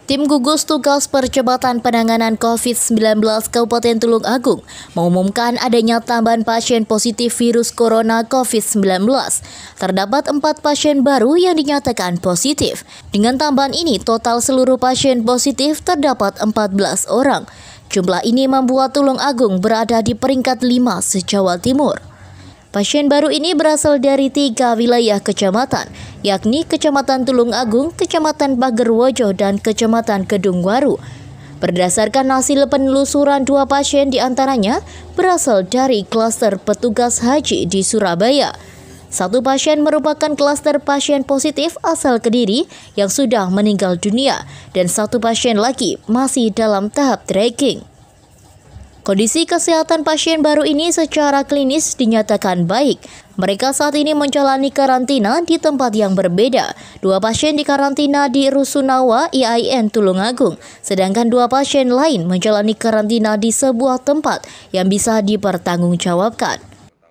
Tim gugus tugas percepatan penanganan COVID-19 Kabupaten Tulung Agung mengumumkan adanya tambahan pasien positif virus corona COVID-19. Terdapat 4 pasien baru yang dinyatakan positif. Dengan tambahan ini, total seluruh pasien positif terdapat 14 orang. Jumlah ini membuat Tulung Agung berada di peringkat 5 se-Jawa Timur. Pasien baru ini berasal dari 3 wilayah kecamatan, yakni Kecamatan Tulung Agung, Kecamatan Pagerwojo, dan Kecamatan Kedungwaru. Berdasarkan hasil penelusuran, 2 pasien diantaranya berasal dari klaster petugas haji di Surabaya. 1 pasien merupakan klaster pasien positif asal Kediri yang sudah meninggal dunia, dan 1 pasien lagi masih dalam tahap tracking. Kondisi kesehatan pasien baru ini secara klinis dinyatakan baik. Mereka saat ini menjalani karantina di tempat yang berbeda. 2 pasien dikarantina di Rusunawa IAIN Tulung Agung, sedangkan 2 pasien lain menjalani karantina di sebuah tempat yang bisa dipertanggungjawabkan.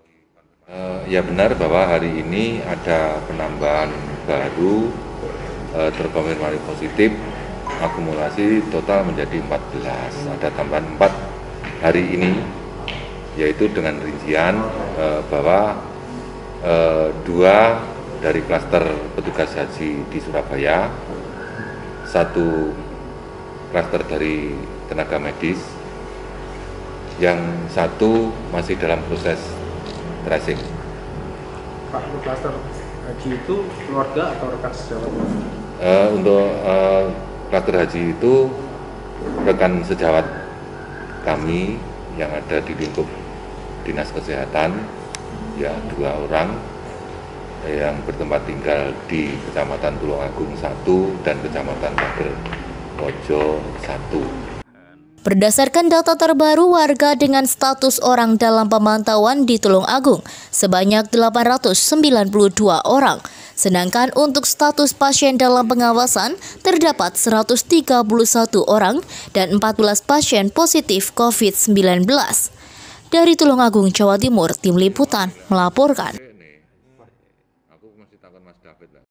Ya benar bahwa hari ini ada penambahan baru terkonfirmasi positif, akumulasi total menjadi 14. Ada tambahan 4 hari ini, yaitu dengan rincian bahwa 2 dari klaster petugas haji di Surabaya, 1 klaster dari tenaga medis, yang 1 masih dalam proses tracing. Pak, untuk klaster haji itu keluarga atau rekan sejawat? Untuk klaster haji itu rekan sejawat kami yang ada di lingkup Dinas Kesehatan, ya 2 orang yang bertempat tinggal di Kecamatan Tulung Agung 1 dan Kecamatan Pagerwojo 1. Berdasarkan data terbaru, warga dengan status orang dalam pemantauan di Tulung Agung sebanyak 892 orang. Sedangkan untuk status pasien dalam pengawasan terdapat 131 orang dan 14 pasien positif COVID-19. Dari Tulung Agung, Jawa Timur, Tim Liputan melaporkan.